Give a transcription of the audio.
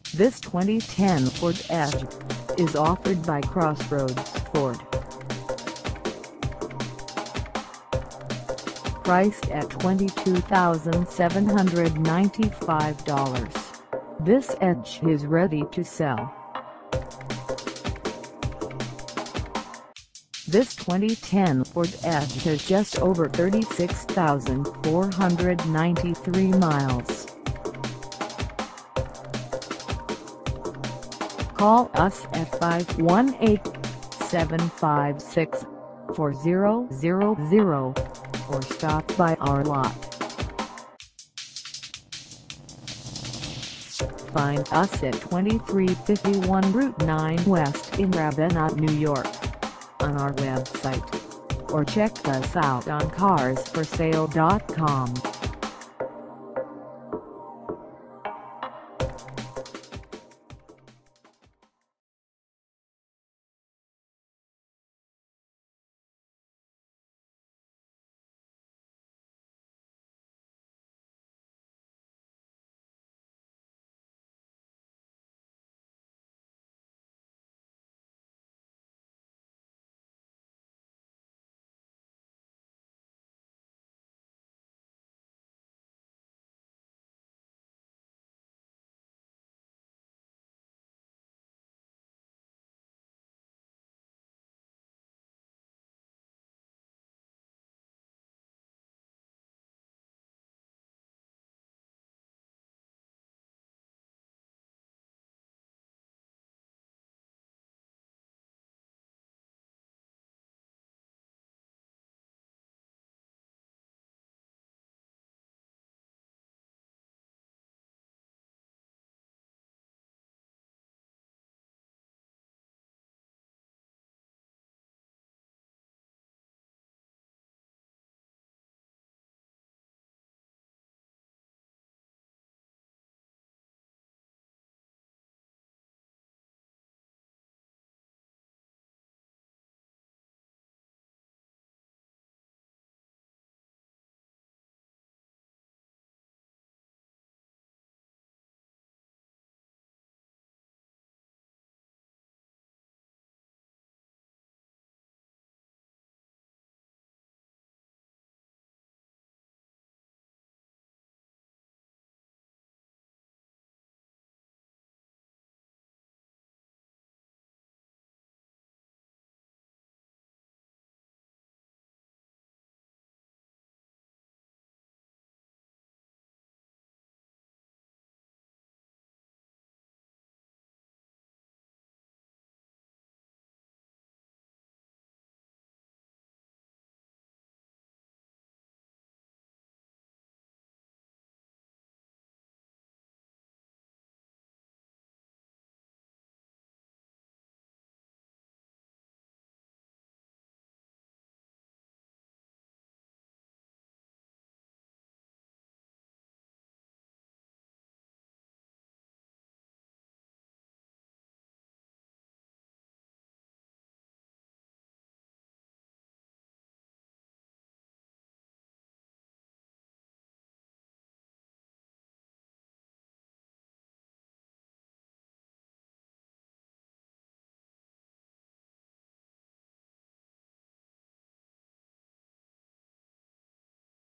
This 2010 Ford Edge is offered by Crossroads Ford. Priced at $22,795, this Edge is ready to sell. This 2010 Ford Edge has just over 36,493 miles. Call us at 518-756-4000 or stop by our lot. Find us at 2351 Route 9 West in Ravena, New York, on our website, or check us out on carsforsale.com.